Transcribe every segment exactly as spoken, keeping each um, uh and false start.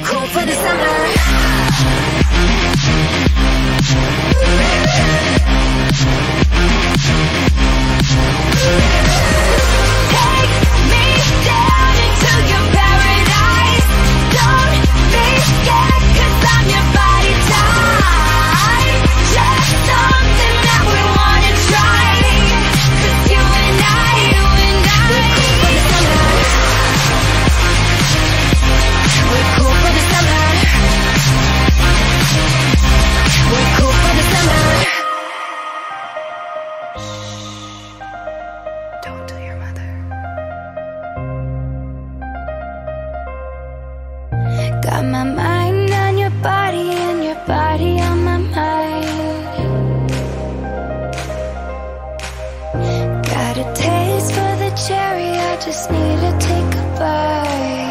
cool for the summer. Take me down into your paradise. Don't be scared, 'cause I'm your body type. Just something that we wanna try. 'Cause you and I, you and I, we're cool for the summer. We're cool for the summer. We're cool for the summer. Don't tell your mother. Got my mind on your body and your body on my mind. Got a taste for the cherry, I just need to take a bite.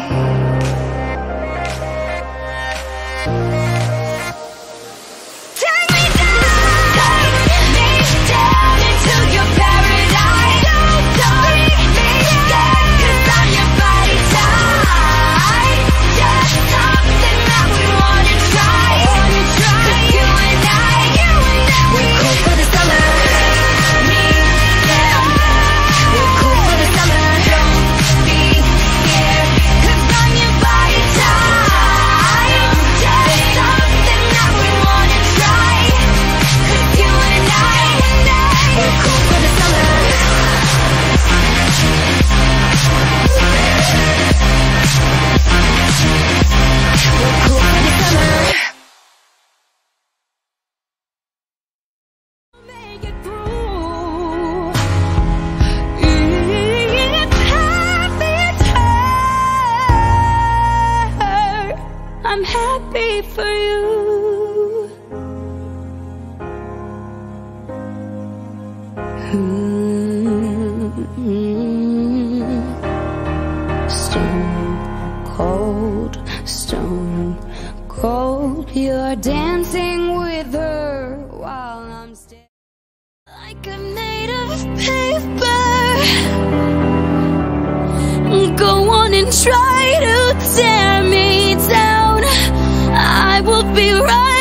Take me down, take me down into your paradise. Don't be scared, 'cause I'm your body type. Just something that we wanna try. 'Cause you and I, we're cool for the summer. Me, yeah, we're cool for the summer. Don't be scared, 'cause I'm your body type. Just something that we wanna try. 'Cause you and I, we're cool for the summer. We're cool for the summer. Make it through. It's happy, it's hurt. I'm happy for you. Stone cold, stone cold. You're dancing with her while I'm still like I'm made of paper. Go on and try to tear me down. I will be right